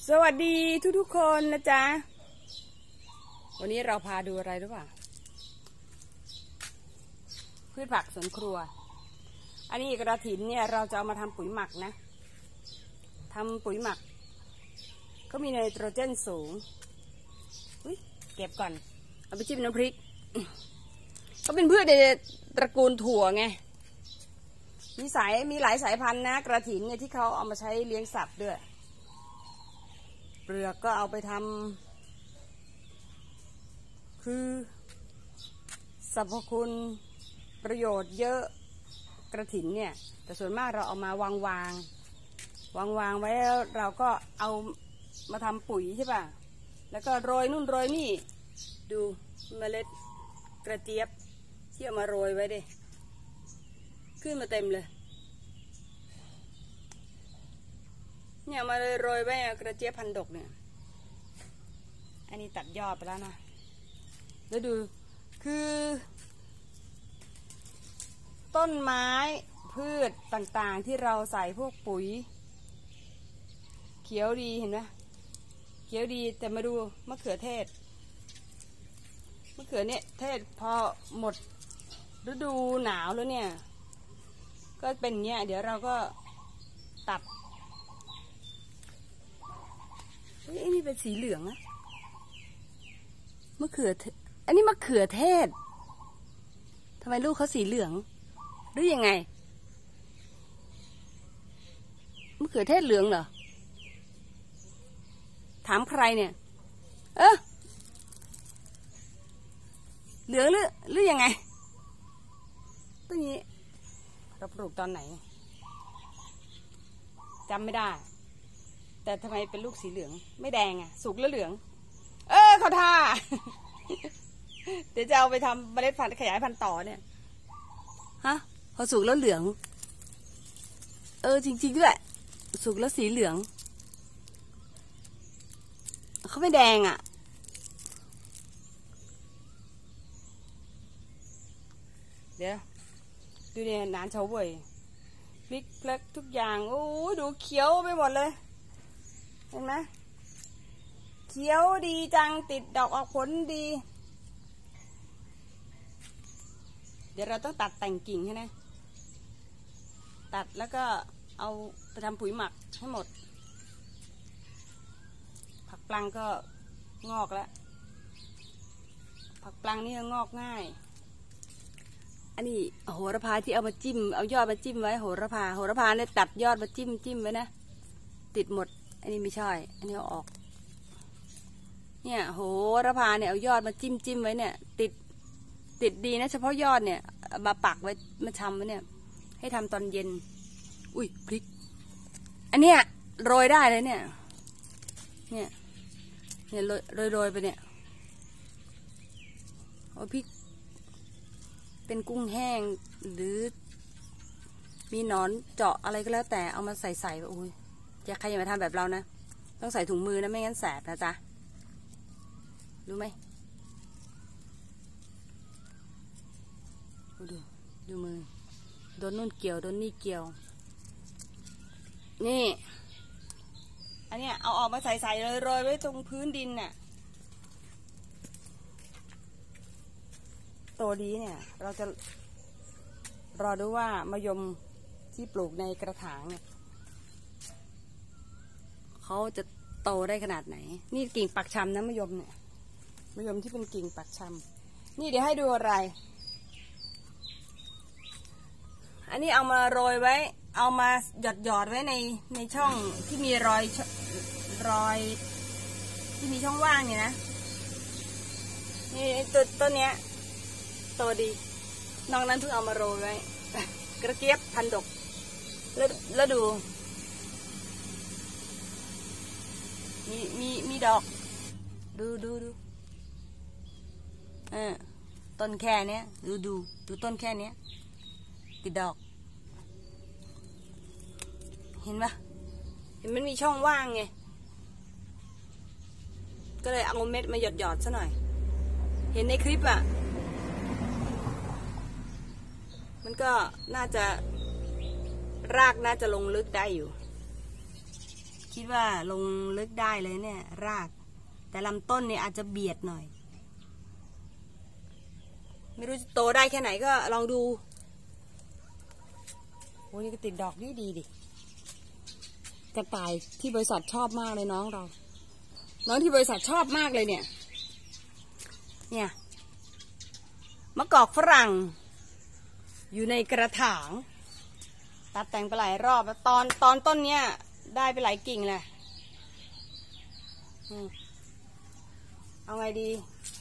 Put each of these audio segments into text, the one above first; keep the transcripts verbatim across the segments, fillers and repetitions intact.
สวัสดีทุกๆคนนะจ๊ะวันนี้เราพาดูอะไรรู้ป่ะพืชผักสวนครัวอันนี้กระถินเนี่ยเราจะเอามาทำปุ๋ยหมักนะทำปุ๋ยหมักก็มีไนโตรเจนสูงอุ๊ยเก็บก่อนเอาไปจิ้มน้ำพริกก็เป็นพืชในตระกูลถั่วไงมีสายมีหลายสายพันธุ์นะกระถินเนี่ยที่เขาเอามาใช้เลี้ยงสัตว์ด้วยเปลือกก็เอาไปทำคือสรรพคุณประโยชน์เยอะกระถินเนี่ยแต่ส่วนมากเราเอามาวางวางวางวางไว้แล้วเราก็เอามาทำปุ๋ยใช่ป่ะแล้วก็โรยนู่นโรยนี่ดูเมล็ดกระเจี๊ยบที่เอามาโรยไว้ดิขึ้นมาเต็มเลยเนี่ยมาเลยโรยไว้กระเจี๊ยบพันดกเนี่ยอันนี้ตัดยอดไปแล้วนะแล้วดูคือต้นไม้พืชต่างๆที่เราใส่พวกปุ๋ยเขียวดีเห็นไหมเขียวดีแต่มาดูมะเขือเทศมะเขือเนี่ยเทศพอหมดฤดูหนาวแล้วเนี่ยก็เป็นเงี้ยเดี๋ยวเราก็ตัดไอ้นี่เป็นสีเหลืองอะมะเขืออันนี้มะเขือเทศทำไมลูกเขาสีเหลืองหรือยังไงมะเขือเทศเหลืองเหรอถามใครเนี่ยเออเหลืองหรือหรือยังไงต้นนี้เราปลูกตอนไหนจำไม่ได้แต่ทำไมเป็นลูกสีเหลืองไม่แดงอ่ะสุกแล้วเหลืองเออเขาท่า เดี๋ยวจะเอาไปทำเมล็ดพันธุ์ขยายพันธุ์ต่อเนี่ยฮะพอสุกแล้วเหลืองเออจริงๆด้วยสุกแล้วสีเหลืองเขาไม่แดงอ่ะเดี๋ยวดูเนี่ยนานเฉาเว่ยพลิกเพลิกทุกอย่างโอ้ดูเขียวไปหมดเลยเห็นไหมเขียวดีจังติดดอกออกผลดีเดี๋ยวเราต้องตัดแต่งกิ่งใช่ไหมตัดแล้วก็เอาไปทำปุ๋ยหมักให้หมดผักปลังก็งอกแล้วผักปลังนี่งอกง่ายอันนี้โหระพาที่เอามาจิ้มเอายอดมาจิ้มไว้โหระพาโหระพาเนี่ยตัดยอดมาจิ้มจิ้มไว้นะติดหมดอันนี้ไม่ใช่อันนี้เอาออกเนี่ยโหระพาเนี่ยเอายอดมาจิ้มจิ้มไว้เนี่ยติดติดดีนะเฉพาะยอดเนี่ยมาปักไว้มาชำไว้เนี่ยให้ทำตอนเย็นอุ้ยพริกอันเนี้ยโรยได้เลยเนี่ยเนี่ยเนี่ยโรยโรยโรยไปเนี่ยเอาพริกเป็นกุ้งแห้งหรือมีหนอนเจาะอะไรก็แล้วแต่เอามาใส่ใส่โอ้ยอย่าใครอย่ามาทำแบบเรานะต้องใส่ถุงมือนะไม่งั้นแสบนะจ๊ะรู้ไหมดูดูมือโดนนู่นเกี่ยวโดนนี่เกี่ยวนี่อันเนี้ยเอาออกมาใส่ใส่เลยโรยไว้ตรงพื้นดินน่ะโตดีเนี่ยเราจะรอดูว่ามะยมที่ปลูกในกระถางเนี่ยเขาจะโตได้ขนาดไหนนี่กิ่งปักชำนะมะยมเนี่ยมะยมที่เป็นกิ่งปักชำนี่เดี๋ยวให้ดูอะไรอันนี้เอามาโรยไว้เอามาหยอดหยอดไว้ในในช่องที่มีรอยรอยที่มีช่องว่างเนี่ยนะนี่ตัวต้นเนี้ยโตดีนอกนั้นเพิ่งเอามาโรยไว้กระเจี๊ยบพันดกแล้วแล้วดูมีมีมีดอกดูดูดูเออต้นแค่เนี้ยดูดูดูต้นแค่เนี้ยติดดอกเห็นปะเห็นมันมีช่องว่างไงก็เลยเอาเม็ดมาหยอดหยอดซะหน่อยเห็นในคลิปอ่ะมันก็น่าจะรากน่าจะลงลึกได้อยู่คิดว่าลงลึกได้เลยเนี่ยรากแต่ลำต้นเนี่ยอาจจะเบียดหน่อยไม่รู้จะโตได้แค่ไหนก็ลองดูโอ้ยนี่ก็ติดดอกดีดีดิกระต่ายที่บริษัทชอบมากเลยน้องเราน้องที่บริษัทชอบมากเลยเนี่ยเนี่ยมะกอกฝรั่งอยู่ในกระถางตัดแต่งไปหลายรอบแล้วตอนตอนต้นเนี้ยได้ไปหลายกิ่งเลยเอาไงดี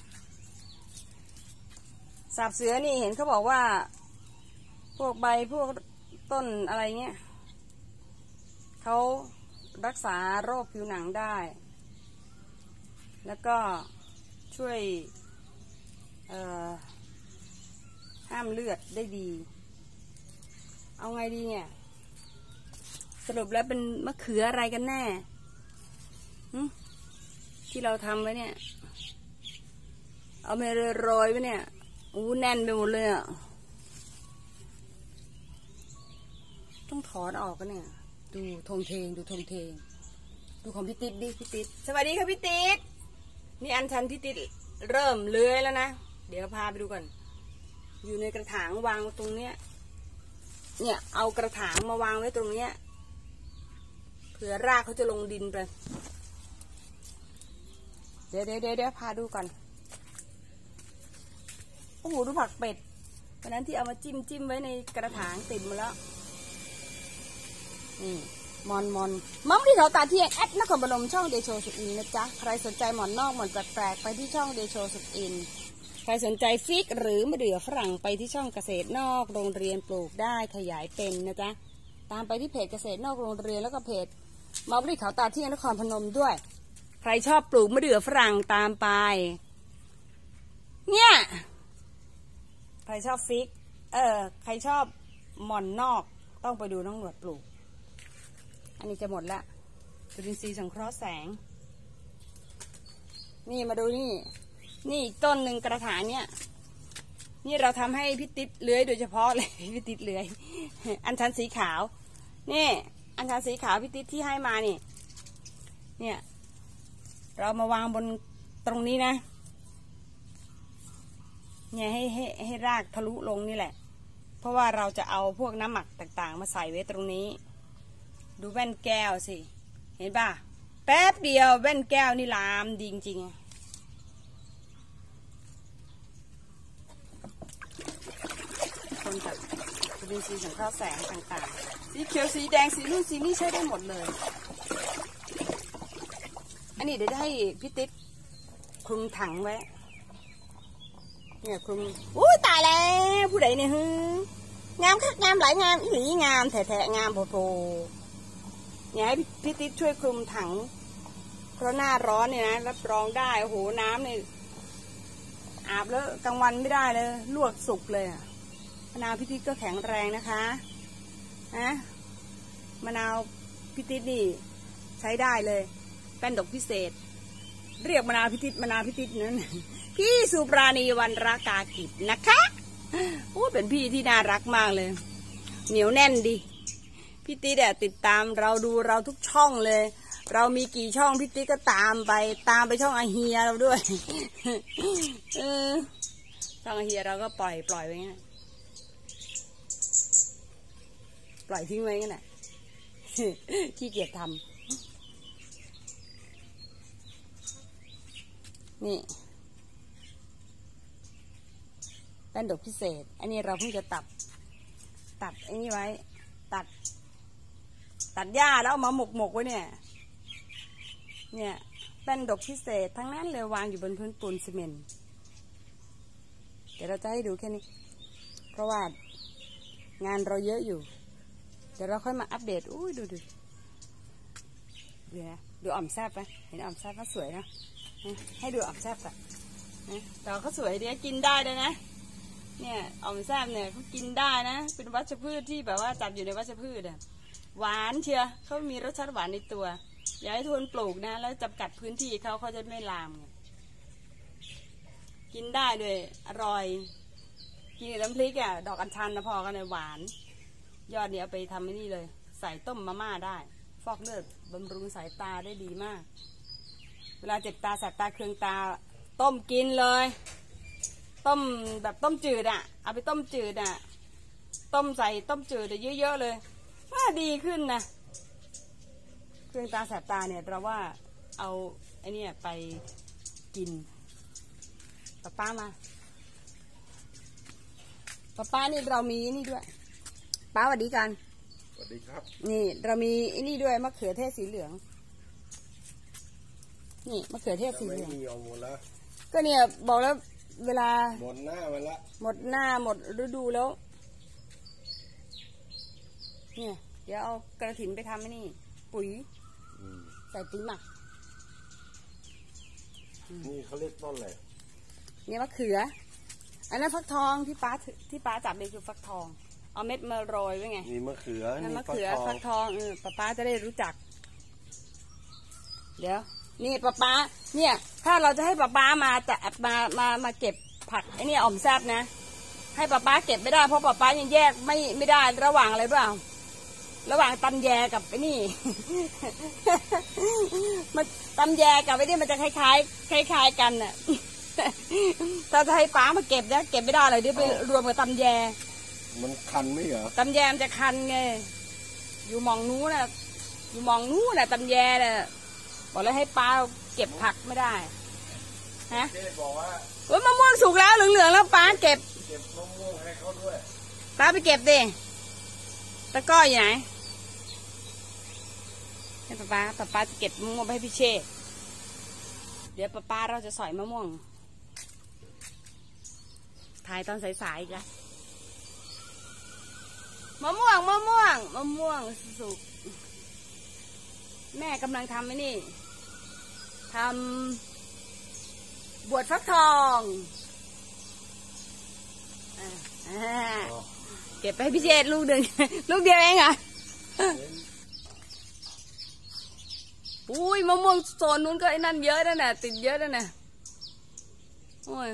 สาบเสือนี่เห็นเขาบอกว่าพวกใบพวกต้นอะไรเงี้ยเขารักษาโรคผิวหนังได้แล้วก็ช่วยห้ามเลือดได้ดีเอาไงดีเนี่ยสรุปแล้วเป็นมะเขืออะไรกันแน่ที่เราทำไว้เนี่ยเอาไปโรยไว้เนี่ยอู้แน่นไปหมดเลยอ่ะต้องถอนออกกันเนี่ยดูทงเทงดูทงเทงดูของพี่ติ๊ดดิพี่ติ๊ดสวัสดีค่ะพี่ติ๊ดนี่อันชันพี่ติ๊ดเริ่มเลื้อยแล้วนะเดี๋ยวพาไปดูกันอยู่ในกระถางวางตรงเนี้ยเนี่ยเอากระถางมาวางไว้ตรงเนี้ยเผื่อรากเขาจะลงดินไปเดี๋ยวเดี๋ยวเดี๋ยวพาดูก่อนโอ้โหดูผักเป็ดวันนั้นที่เอามาจิ้มจิ้มไว้ในกระถางติดมาแล้วนี่มอนมอนมัมที่เขาตาเทียงแอดนครพนมช่องเดโชสุดอินนะจ๊ะใครสนใจหมอนนอกหมอนแปลกๆไปที่ช่องเดโชสุดอินใครสนใจฟิกหรือมะเดื่อฝรั่งไปที่ช่องเกษตรนอกโรงเรียนปลูกได้ขยายเป็นนะจ๊ะตามไปที่เพจเกษตรนอกโรงเรียนแล้วก็เพจมัมที่เขาตาเทียงนครพนมด้วยใครชอบปลูกมะเดื่อฝรั่งตามไปเนี่ยใครชอบฟิกเออใครชอบหม่อนนอกต้องไปดูน้องหนวดปลูกอันนี้จะหมดละจุลินทรีย์สังเคราะห์แสงนี่มาดูนี่นี่อีกต้นหนึ่งกระถางเนี่ยนี่เราทำให้พี่ติ๊ดเลื้อยโดยเฉพาะเลยพี่ติ๊ดเลื้อยอัญชันสีขาวนี่อัญชันสีขาวพี่ติ๊ดที่ให้มานี่เนี่ยเรามาวางบนตรงนี้นะเนี่ยให้ให้ให้รากทะลุลงนี่แหละเพราะว่าเราจะเอาพวกน้ำหมักต่างๆมาใส่ไว้ตรงนี้ดูแว่นแก้วสิเห็นป่ะแป๊บเดียวแว่นแก้วนี่ลามดีจริงๆคนจากจุลินทรีย์สังเคราะห์แสงต่างๆสีเขียวสีแดงสีนู่นสีนี่ใช้ได้หมดเลยอันนี้เดี๋ยวจะให้พี่ติ๊ดคลุมถังไว้เนี่ยคลุมอู้ตายแล้วผู้ใดเนี่ยฮึงามคักงามหลายงามอีหลีงามแถะๆงามโผล่ๆเนี่ยให้พี่ติ๊ดช่วยคลุมถังเพราะหน้าร้อนเนี่ยนะรับรองได้โอ้โหน้ำเนี่ยอาบแล้วกลางวันไม่ได้เลยลวกสุกเลยมะนาวพี่ติ๊ดก็แข็งแรงนะคะนะมะนาวพี่ติ๊ดนี่ใช้ได้เลยแป้นดอกพิเศษเรียกมะนาวพี่ติ๊ดมะนาวพี่ติ๊ดนั้นพี่สุปราณีวรรณรากากิจนะคะโอ้เป็นพี่ที่น่ารักมากเลยเหนียวแน่นดีพี่ติ๊ดเนี่ยติดตามเราดูเราทุกช่องเลยเรามีกี่ช่องพี่ติ๊ดก็ตามไปตามไปช่องอาเฮียเราด้วยเออช่องอาเฮียเราก็ปล่อยปล่อยไว้งั้นปล่อยทิ้งไว้งั้นแหละขี้เกียจทำนี่แป้นดอกพิเศษอันนี้เราเพิ่งจะตัดตัดไอ้นี่ไว้ตัดตัดหญ้าแล้วเอามาหมกหมกไว้เนี่ยเนี่ยแป้นดอกพิเศษทั้งนั้นเลยวางอยู่บนพื้นปูนซีเมนต์เดี๋ยวเราจะให้ดูแค่นี้เพราะว่างานเราเยอะอยู่เดี๋ยวเราค่อยมาอัปเดตอุ้ยดูดูเดี๋ยวนะดูอ่อมแซ่บไหมเห็นอ่อมแซ่บก็สวยนะให้ดูอ่อมแซ่บก่อนดอกเขาสวยดีกินได้เลยนะเนี่ยอ่อมแซ่บเนี่ยเขากินได้นะเป็นวัชพืชที่แบบว่าจัดอยู่ในวัชพืชอ่ะหวานเชียวเขามีรสชาติหวานในตัวอย่าให้ทุนปลูกนะแล้วจำกัดพื้นที่เขาเขาจะไม่ลามกินได้ด้วยอร่อยกินกับน้ำพริกอ่ะดอกอัญชันนะพอกันเลยหวานยอดเนี่ยเอาไปทำไอ้นี่เลยใส่ต้มมาม่าได้ฟอกเลือดบำรุงสายตาได้ดีมากเวลาเจ็บตาแสบตาเคืองตาต้มกินเลยต้มแบบต้มจืดอ่ะเอาไปต้มจืดอ่ะต้มใส่ต้มจืดเยอะๆเลยว่าดีขึ้นนะเคืองตาแสบตาเนี่ยเราว่าเอาไอ้นี่ไปกินป้าป้ามาป้าป้านี่เรามีนี่ด้วยป้าสวัสดีกันสวัสดีครับนี่เรามีไอ้นี่ด้วยมะเขือเทศสีเหลืองนี่มะเขือเทศสีเหลืองก็เนี่ยบอกแล้วเวลาหมดหน้ามันละหมดหน้าหมดฤดูแล้วเนี่ยเดี๋ยวเอากระถินไปทำไอ้นี่ปุ๋ยใส่ปุ๋ยหมักนี่เขาเรียกต้นอะไรเนี่ยมะเขืออันนั้นฟักทองที่ป้าที่ป้าจับเลยคือฟักทองเอาเม็ดมาโรยไว้ไงนี่มะเขือนี่มะเขือฟักทองเออป้าป้าจะได้รู้จักเดี๋ยวนี่ป้าป้าเนี่ยถ้าเราจะให้ป้าป้ามาจะมามามาเก็บผักไอ้นี่อ่อมแซ่บนะให้ป้าป้าเก็บไม่ได้เพราะป้าป้ายังแยกไม่ไม่ได้ระหว่างอะไรเปล่าระหว่างตำแยกับไอ้นี่ มันตำแยกับไอ้นี่มันจะคล้ายๆคล้ายๆกันน่ะ ถ้าจะให้ป้ามาเก็บเนี่ยเก็บไม่ได้เลยเดี๋ยวไปรวมกับตำแยมันคันไหมเหรอตำแยมันจะคันไงอยู่มองนู้นน่ะอยู่มองนู้นน่ะตำแยน่ะบอกแล้วให้ป้าเก็บผักไม่ได้ฮะบอกว่าโอ้ยมะม่วงสุกแล้วเหลืองๆแล้วป้าเก็บเก็บมะม่วงให้เขาด้วยป้าไปเก็บดิตะก้ออยู่ไหนให้ป้าป้าป้าป้าจะเก็บมะม่วงไปให้พี่เชษเดี๋ยวป้าป้าเราจะสอยมะม่วงถ่ายตอนสายๆอีกแล้วมะม่วงมะม่วงมะม่วงสุกแม่กำลังทำไอ้นี่ทำบวชฟักทองเก็บไปให้พี่เจษลูกเดินลูกเดียวเองอ่ะอุ้ยมะม่วงโซนนู้นก็ไอ้นั่นเยอะนั่นน่ะติดเยอะนั่นน่ะโอ้ย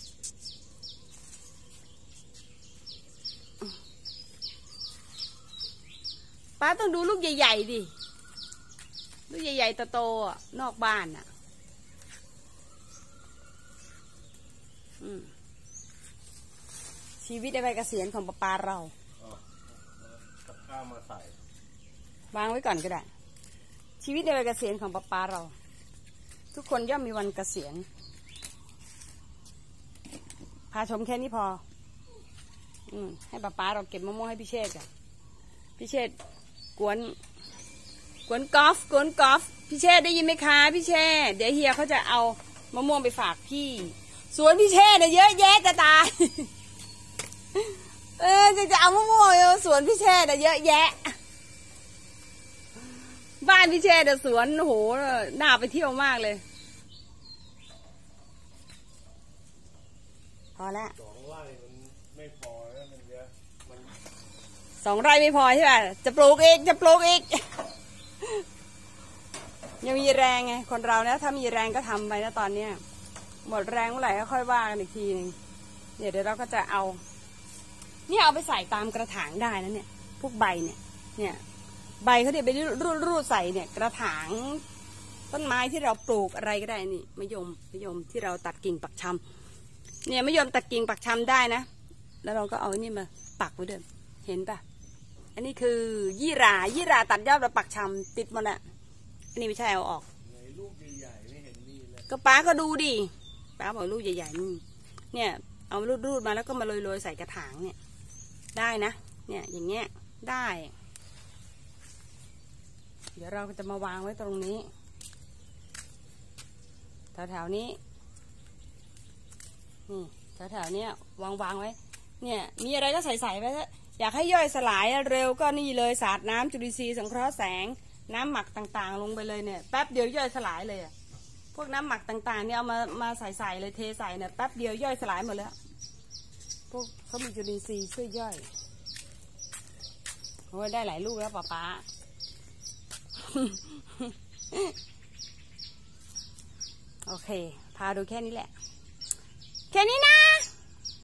ป้าต้องดูลูกใหญ่ๆดิลูกใหญ่ๆโตๆอ่ะนอกบ้านอ่ะชีวิตในวัยเกษียณของป้าป้าเรากับข้าวมาใส่วางไว้ก่อนก็ได้ชีวิตในวัยเกษียณของป้าป้าเราทุกคนย่อมมีวันเกษียณพาชมแค่นี้พออืมให้ป้าป้าเราเก็บมะม่วงให้พี่เชษกันพี่เชษกวนกวนกอล์ฟกวนกอล์ฟพี่เชษได้ยินไหมคะพี่เชษเดี๋ยวเฮียเขาจะเอามะม่วงไปฝากพี่สวนพี่เชษเนี่ยเยอะแยะจะตายเออจะจะเอามะม่วงสวนพี่เชษเนี่ยเยอะแยะบ้านพี่เชษเนี่ยสวนโหน่าไปเที่ยวมากเลยพอแล้วสองไร่มันไม่พอแล้วมันเยอะมันสองไร่ไม่พอใช่ป่ะจะปลูกอีกจะปลูกอีกยังมีแรงไงคนเราเนี่ยถ้ามีแรงก็ทำไปนะตอนเนี้ยหมดแรงเมื่อไหร่ก็ค่อยว่ากันอีกทีนึงเนี่ยเดี๋ยวเราก็จะเอาเนี่ยเอาไปใส่ตามกระถางได้นะเนี่ยพวกใบเนี่ยเนี่ยใบเขาเดี๋ยวไปรูดรูดใส่เนี่ยกระถางต้นไม้ที่เราปลูกอะไรก็ได้นี่มะยมมะยมที่เราตัดกิ่งปักชำเนี่ยมะยมตัดกิ่งปักชำได้นะแล้วเราก็เอานี่มาปักไว้เดิมเห็นปะอันนี้คือยี่หร่ายี่หร่าตัดยอดเราปักชำติดหมดแหละอันนี้ไม่ใช่เอาออกลูกใหญ่ๆไม่เห็นนี่เลยก็ป้าก็ดูดิป้าบอกลูกใหญ่ๆนี่เนี่ยเอารูดๆมาแล้วก็มาโรยๆใส่กระถางเนี่ยได้นะเนี่ยอย่างเงี้ยได้เดี๋ยวเราก็จะมาวางไว้ตรงนี้แถวๆนี้นี่แถวๆนี้วางวางไว้เนี่ยมีอะไรก็ใส่ๆไว้อยากให้ย่อยสลายเร็วก็นี่เลยสาดน้ำจุลินทรีย์สังเคราะห์แสงน้ำหมักต่างๆลงไปเลยเนี่ยแป๊บเดียวย่อยสลายเลยพวกน้ำหมักต่างๆเนี่ยเอามามาใส่ๆเลยเทใส่เนี่ยแป๊บเดียวย่อยสลายหมดแล้วพวกเขามีจุลินทรีย์ช่วยย่อยโอ้ยได้หลายลูกแล้วป้าป้าโอเคพาดูแค่นี้แหละแค่นี้นะ